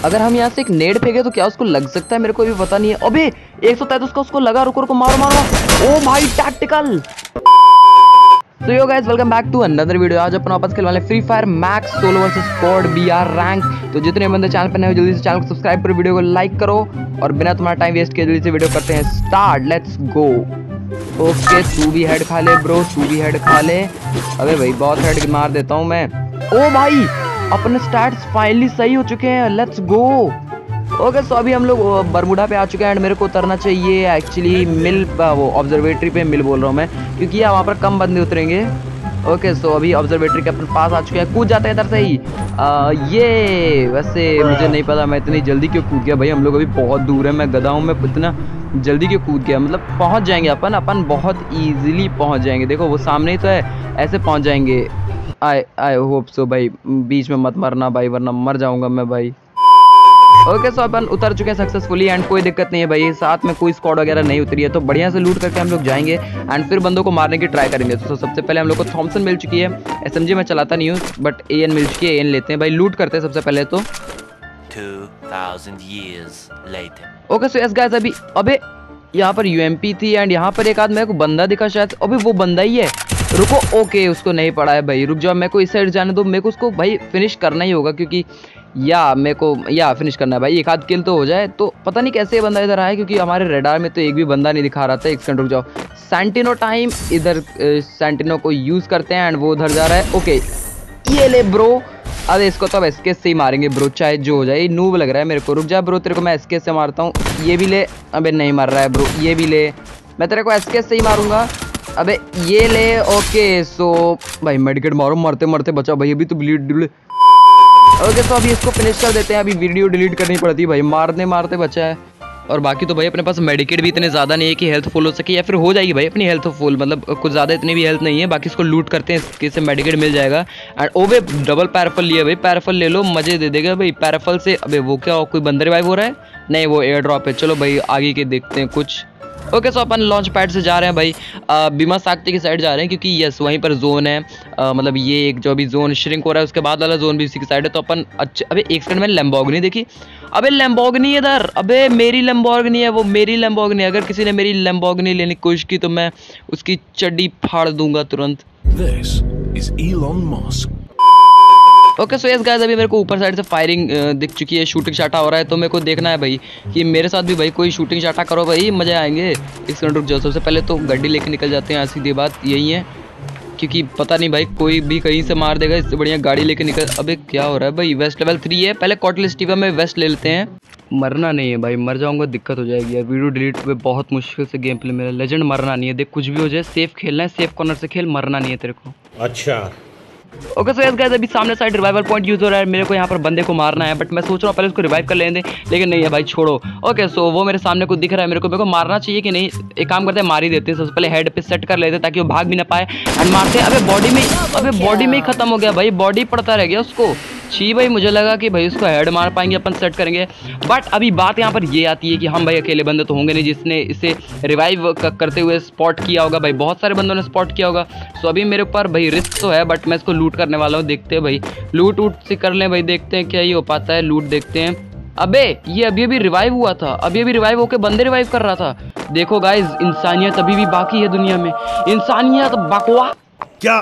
अगर हम यहाँ से एक नेड फेंके तो क्या उसको लग सकता है, मेरे को भी पता नहीं है। अबे 133 का उसको लगा, रुको रुको, मारो मारो। ओ भाई टैक्टिकल। तो yo guys welcome back to another video. आज अपन वापस खेलने वाले free fire max solo versus squad BR rank. तो जितने बंदे चैनल पर नए हो जल्दी से चैनल को सब्सक्राइब करो, वीडियो को लाइक करो और बिना तुम्हारा टाइम वेस्ट किए जल्दी से वीडियो करते हैं स्टार्ट। Let's go. ओके तू भी हेड खा ले ब्रो, तू भी हेड खा ले। अबे भाई बहुत हेड मार देता हूँ मैं। ओ भाई अपने स्टैट्स फाइनली सही हो चुके हैं, लेट्स गो। ओके सो अभी हम लोग बरमुडा पे आ चुके हैं एंड मेरे को उतरना चाहिए एक्चुअली मिल, वो ऑब्जर्वेटरी पे मिल बोल रहा हूँ मैं, क्योंकि यहाँ वहाँ पर कम बंदे उतरेंगे। ओके सो अभी ऑब्जर्वेटरी के अपन पास आ चुके हैं, कूद जाते हैं इधर से ही। ये वैसे मुझे नहीं पता मैं इतनी जल्दी क्यों कूद गया भाई, हम लोग अभी बहुत दूर है, मैं गधा हूँ, मैं इतना जल्दी क्यों कूद गया। मतलब पहुँच जाएंगे अपन बहुत ईजिली पहुँच जाएंगे, देखो वो सामने ही तो है, ऐसे पहुँच जाएंगे। आई होप सो भाई, बीच में मत मरना भाई वरना मर जाऊँगा मैं भाई। ओके सो अपन उतर चुके हैं सक्सेसफुली एंड कोई दिक्कत नहीं है भाई, साथ में कोई स्क्वाड वगैरह नहीं उतरी है, तो बढ़िया से लूट करके हम लोग जाएंगे एंड फिर बंदों को मारने की ट्राई करेंगे। तो सबसे पहले हम लोग को थॉमसन मिल चुकी है, एसएमजी मैं चलाता नहीं हूँ बट एएन मिल चुकी है, एएन लेते हैं भाई, लूट करते हैं सबसे पहले तो। 2000 years later. Okay so yes guys अभी अबे यहाँ पर यूएमपी थी एंड यहाँ पर एक आदमी को बंदा दिखा शायद, अभी वो बंदा ही है। रुको ओके उसको नहीं पड़ा है भाई, रुक जाओ, मेरे को इस साइड जाने दो, मेरे को उसको भाई फिनिश करना ही होगा क्योंकि मेरे को फिनिश करना है भाई, एक आध किल तो हो जाए। तो पता नहीं कैसे ये बंदा इधर आया क्योंकि हमारे रेडार में तो एक भी बंदा नहीं दिखा रहा था। एक सेकंड रुक जाओ, सैंटिनो टाइम, इधर सैंटिनो को यूज़ करते हैं एंड वो उधर जा रहा है। ओके ये ले ब्रो, अरे इसको तो अब एसके से ही मारेंगे ब्रो चाहे जो हो जाए, नूब लग रहा है मेरे को। रुक जा ब्रो तेरे को मैं एसके से मारता हूँ, ये भी ले, अबे नहीं मार रहा है ब्रो, ये भी ले, मैं तेरे को एसके से ही मारूंगा, अबे ये ले। ओके सो भाई मेडिकेट मारो, मरते मरते बचा भाई, अभी तो ब्लीड। ओके तो अभी इसको फिनिश कर देते हैं, अभी वीडियो डिलीट करनी पड़ती है भाई, मारते मारते बचा है। और बाकी तो भाई अपने पास मेडिकेट भी इतने ज़्यादा नहीं है कि हेल्थ फुल हो सके, या फिर हो जाएगी भाई अपनी हेल्थ फुल, मतलब कुछ ज़्यादा इतनी भी हेल्थ नहीं है। बाकी इसको लूट करते हैं, इससे मेडिकेट मिल जाएगा एंड ओवे डबल पैराफल लिया भाई, पैराफल ले लो मज़े दे देगा भाई पैराफल से। अबे वो क्या कोई बंदर रिवाइव हो रहा है, नहीं वो एयर ड्रॉप है। चलो भाई आगे के देखते हैं कुछ। ओके सो अपन लॉन्च पैड से जा रहे हैं भाई, बीमा साक्ति की साइड जा रहे हैं क्योंकि यस वहीं पर जोन है, मतलब ये एक जो अभी जोन श्रिंक हो रहा है उसके बाद वाला जोन भी इसी की साइड है। तो अपन अच्छा अबे एक सेकंड में लैम्बोर्गिनी देखी, अबे लैम्बोर्गिनी इधर, अबे मेरी लैम्बोर्गिनी है वो, मेरी लैम्बोर्गिनी, अगर किसी ने मेरी लैम्बोर्गिनी लेने की कोशिश की तो मैं उसकी चड्डी फाड़ दूंगा तुरंत। This is Elon Musk. Okay so yes guys अभी मेरे को ऊपर साइड से फायरिंग दिख चुकी है, शूटिंग शाटा हो रहा है, तो मेरे को देखना है भाई कि मेरे साथ भी भाई कोई शूटिंग शाटा करो भाई, मजे आएंगे। इस सेकंड रुक जाओ, सबसे पहले तो गाड़ी लेके निकल जाते हैं, सीधी बात यही है क्योंकि पता नहीं भाई कोई भी कहीं से मार देगा, इससे बढ़िया गाड़ी लेके निकल। अबे क्या हो रहा है भाई, वेस्ट लेवल 3 है, पहले कॉटलिस्टिवा में वेस्ट ले लेते हैं। मरना नहीं है भाई, मर जाऊंगा दिक्कत हो जाएगी यार, वीडियो डिलीट पे बहुत मुश्किल से गेम प्ले मेरा लेजेंड, मरना नहीं है, देख कुछ भी हो जाए सेफ खेलना है, सेफ कॉर्नर से खेल, मरना नहीं है तेरे को। अच्छा ओके सो यस गाइस अभी सामने साइड रिवाइवल पॉइंट यूज हो रहा है, मेरे को यहाँ पर बंदे को मारना है बट मैं सोच रहा हूँ पहले उसको रिवाइव कर लेने दे, लेकिन नहीं है भाई छोड़ो। ओके सो वो मेरे सामने कुछ दिख रहा है, मेरे को मारना चाहिए कि नहीं, एक काम करते हैं मार ही देते हैं, सबसे पहले हेड पे सेट कर लेते हैं ताकि वो भाग भी ना पाए एंड मारते हैं। अबे बॉडी में ही खत्म हो गया भाई, बॉडी पड़ता रह गया उसको, छी भाई मुझे लगा कि भाई उसको हेड मार पाएंगे अपन, सेट करेंगे। बट अभी बात यहाँ पर ये आती है कि हम भाई अकेले बंदे तो होंगे नहीं जिसने इसे रिवाइव करते हुए स्पॉट किया होगा, भाई बहुत सारे बंदों ने स्पॉट किया होगा। सो अभी मेरे ऊपर भाई रिस्क तो है बट मैं इसको लूट करने वाला हूँ, देखते हैं भाई लूट से कर लें भाई, देखते हैं क्या ही हो पाता है, लूट देखते हैं। अबे ये अभी रिवाइव हुआ था, अभी रिवाइव होके बंदे रिवाइव कर रहा था। देखो गाइज इंसानियत अभी भी बाकी है दुनिया में, इंसानियत बकवा। क्या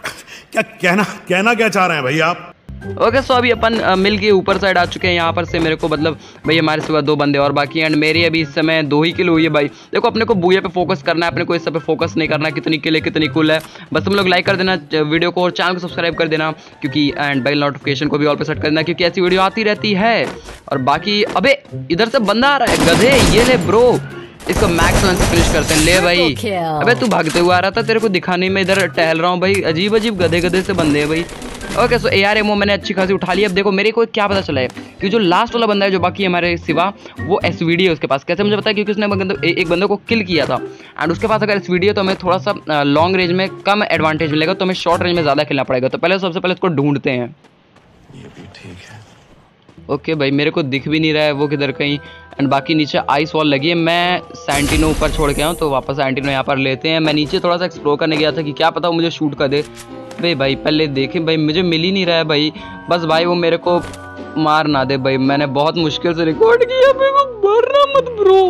कहना क्या चाह रहे हैं भाई आप? ओके सो अभी अपन मिल के ऊपर साइड आ चुके हैं, यहाँ पर से मेरे को मतलब भाई हमारे सिवा 2 बंदे और बाकी एंड मेरी अभी इस समय 2 ही किल हुई है भाई। देखो अपने को बूया पे फोकस करना है, अपने को इस सब पे फोकस नहीं करना कितनी किल है कितनी कुल है, बस तुम लोग लाइक कर देना वीडियो को और चैनल को सब्सक्राइब कर देना क्योंकि एंड बेल नोटिफिकेशन को भी ऑल पे सेट कर देना क्योंकि ऐसी वीडियो आती रहती है। और बाकी अबे इधर से बंदा आ रहा है गधे, ये ले ब्रो, इसको मैक्स वन से फिनिश करते हैं। ले भाई अबे तू भागते हुए आ रहा था, तेरे को दिखाने में इधर टहल रहा हूँ भाई, अजीब गधे से बंदे हैं भाई। ओके सो ARMO मैंने अच्छी खासी उठा ली। अब देखो मेरे को क्या पता चला है कि जो लास्ट वाला बंदा है जो बाकी हमारे सिवा वो SVD है उसके पास, कैसे मुझे पता है क्योंकि उसने एक बंदे को किल किया था एंड उसके पास अगर SVD है तो हमें थोड़ा सा लॉन्ग रेंज में कम एडवांटेज मिलेगा, तो हमें शॉर्ट रेंज में ज़्यादा खेलना पड़ेगा। तो पहले सबसे पहले इसको ढूंढते हैं। ये भी ठीक है। ओके भाई मेरे को दिख भी नहीं रहा है वो किधर कहीं एंड बाकी नीचे आइस वॉल लगी है, मैं सैंटिनो ऊपर छोड़ के आऊँ तो वापस सैंटिनो यहाँ पर लेते हैं। मैं नीचे थोड़ा सा एक्सप्लोर करने गया था कि क्या पता वो मुझे शूट कर दे, भाई पहले देखें भाई मुझे मिल ही नहीं रहा है भाई, बस भाई वो मेरे को मार ना दे भाई, मैंने बहुत मुश्किल से रिकॉर्ड किया, मेरे को मारना मत ब्रो।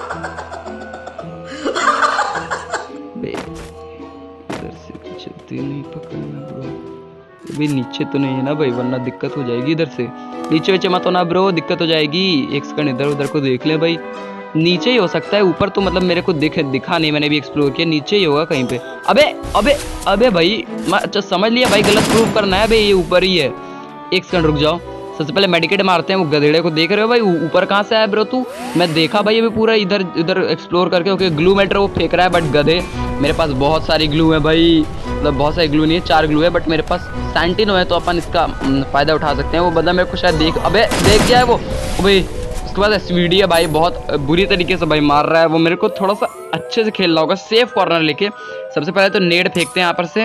इधर से चलते नहीं पकड़ना ब्रो, अभी नीचे तो नहीं है ना भाई, वरना दिक्कत हो जाएगी। इधर से नीचे नीचे मत होना ब्रो, दिक्कत हो जाएगी। एक सेकंड इधर उधर को देख ले भाई, नीचे ही हो सकता है, ऊपर तो मतलब मेरे को दिखा नहीं, मैंने भी एक्सप्लोर किया, नीचे ही होगा कहीं पे। अबे अबे अबे भाई, अच्छा समझ लिया भाई, गलत प्रूव करना है भाई, ये ऊपर ही है। एक सेकंड रुक जाओ, सबसे पहले मेडिकेट मारते हैं। वो गधेड़े को देख रहे हो भाई, ऊपर कहाँ से आया ब्रो तू? मैं देखा भाई अभी पूरा इधर इधर एक्सप्लोर करके। ओके ग्लू मेटर वो फेंक रहा है, बट गधे मेरे पास बहुत सारी ग्लू है भाई, मतलब बहुत सारी ग्लू नहीं है, 4 ग्लू है, बट मेरे पास सैंटिनो है, तो अपन इसका फायदा उठा सकते हैं। वो बंदा मेरे को शायद देख गया है वो भाई। उसके बाद एसवीडी है भाई, बहुत बुरी तरीके से भाई मार रहा है वो, मेरे को थोड़ा सा अच्छे से खेलना होगा, सेफ कॉर्नर लेके। सबसे पहले तो नेड फेंकते हैं यहाँ पर से,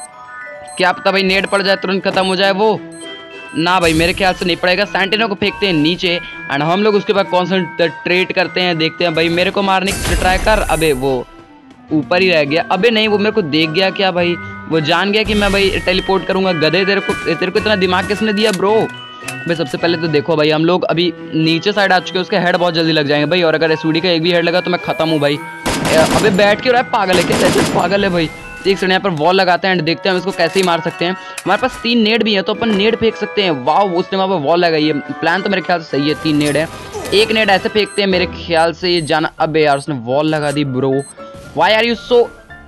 क्या पता भाई नेड पड़ जाए तुरंत खत्म हो जाए वो। ना भाई मेरे ख्याल से नहीं पड़ेगा। सैंटिनो को फेंकते हैं नीचे एंड हम लोग उसके बाद कॉन्सेंट्रेट करते हैं, देखते हैं भाई मेरे को मारने की ट्राई कर। अबे वो ऊपर ही रह गया। अबे नहीं, वो मेरे को देख गया क्या भाई, वो जान गया कि मैं भाई टेलीपोर्ट करूंगा। गधे तेरे को इतना दिमाग किसने दिया ब्रो? भाई सबसे पहले तो देखो भाई, हम लोग अभी नीचे साइड आ चुके हैं, उसके हेड बहुत जल्दी लग जाएंगे भाई, और अगर एसवीडी का एक भी हेड लगा तो मैं खत्म हूँ भाई। अबे बैठ के रहा है, पागल है क्या? ऐसे पागल है भाई। एक सेकंड यहाँ पर वॉल लगाते हैं एंड देखते हैं हम इसको कैसे ही मार सकते हैं। हमारे पास 3 नेड भी है, तो अपन नेड फेंक सकते हैं। वाह, उसने वहाँ पर वॉल लगाई है, प्लान तो मेरे ख्याल से सही है। 3 नेड है, एक नेड ऐसे फेंकते हैं मेरे ख्याल से ये जाना। अबे यार उसने वॉल लगा दी bro, why are you so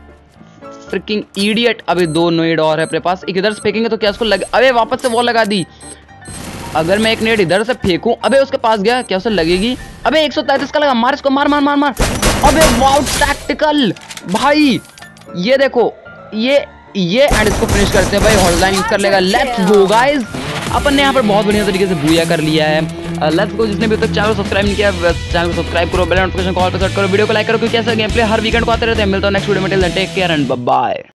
freaking idiot. अबे 2 नेड और है अपने पास, एक इधर से फेंकेंगे तो क्या उसको लगे? अबे वापस से वॉल लगा दी। अगर मैं एक नेट इधर से फेंकूं, अबे उसके पास गया, क्या उसे लगेगी? अबे 133 का लगा, मार इसको, मार मार मार मार। अबे वाओ टैक्टिकल भाई, ये देखो ये एंड इसको फिनिश करते हैं भाई। हॉटलाइन यूज कर लेगा। लेट्स गो गाइस, अपन ने यहाँ पर बहुत बढ़िया तरीके से बूया कर लिया है। लेट्स गो, जिसने भी अब तक चैनल को सब्सक्राइब नहीं किया, चैनल को सब्सक्राइब करो, बेल नोटिफिकेशन कॉल पे सेट करो, वीडियो को लाइक करो, क्योंकि ऐसा गेम प्ले हर वीकेंड को आते रहते हैं। मिलता हूं नेक्स्ट वीडियो में, till then take care and bye bye.